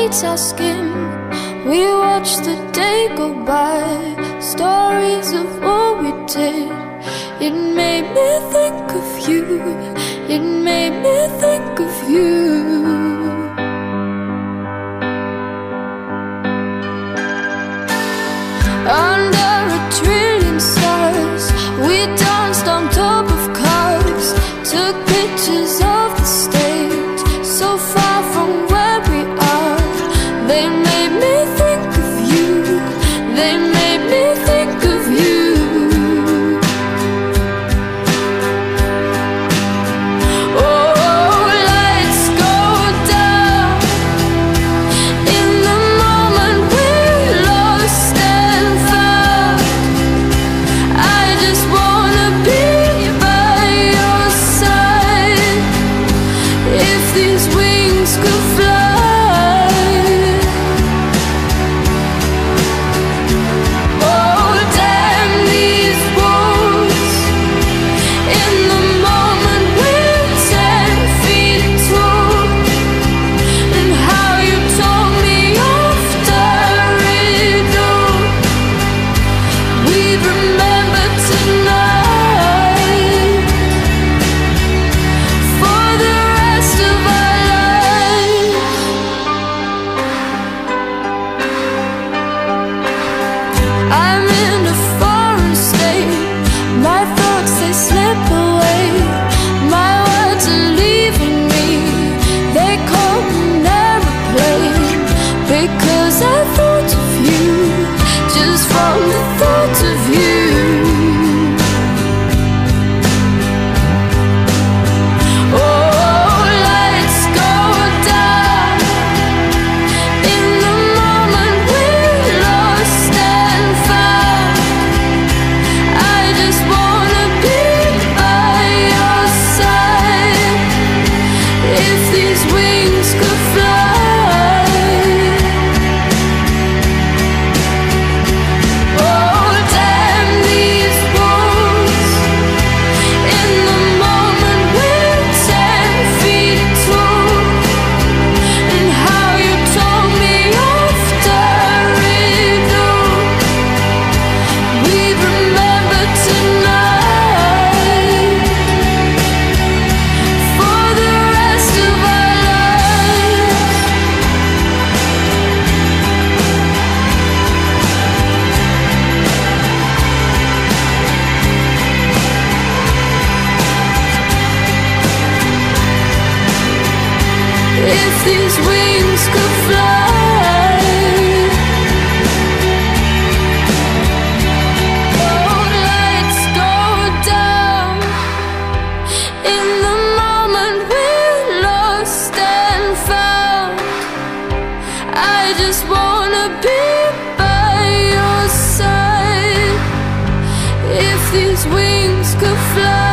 fades our skin. We watch the day go by, stories of what we did. It made me think of you, it made me think of you. Under a trillion stars, we danced on top of cars, took pictures of the stage, so far from where we are. They made me think of you, they made me think of you. Oh, lights go down in the moment we're lost and found. I just wanna be by your side. If these wings could fly, oh damn these walls. In the moment we're 10 feet tall, and how you told me off the riddle. We remember tonight for the rest of our lives. I'm in a foreign state, my thoughts they slip away. My words are leaving me, they call an airplane. Because I thought of you, just from the thought of you. Oh, lights go down in the moment we're lost and found. I just wanna be by your side. If these wings could fly, oh damn these walls. In the moment we're 10 feet tall, and how you told me off the riddle. We remember tonight for the rest of our lives. If these wings could fly, oh, lights go down in the moment we're lost and found. I just wanna be by your side. If these wings could fly.